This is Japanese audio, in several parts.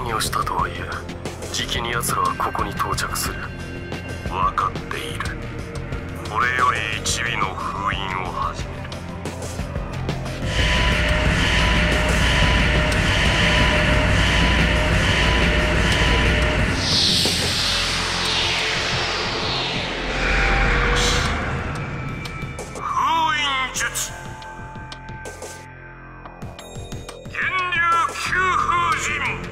何をしたとはいえ、じきに奴らはここに到着する。 分かっている。これより一尾の封印を始める。封印術、源流九封陣。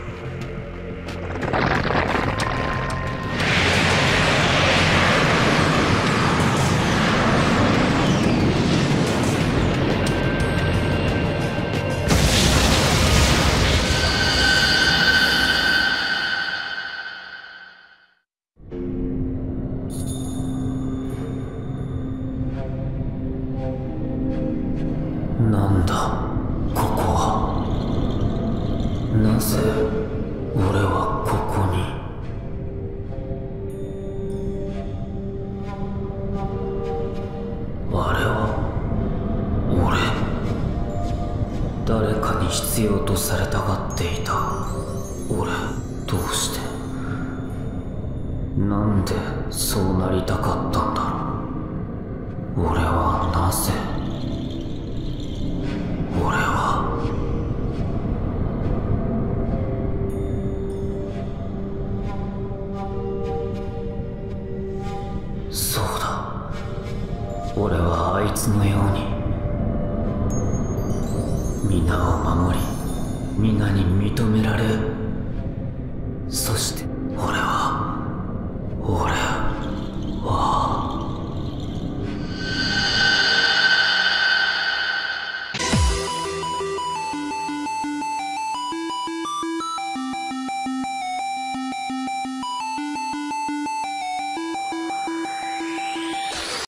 なんだここは。なぜ俺はここに。あれは俺。誰かに必要とされたがっていた俺。どうして、なんでそうなりたかったんだろう。俺はなぜ、俺は。そうだ、俺はあいつのように皆を守り、皆に認められ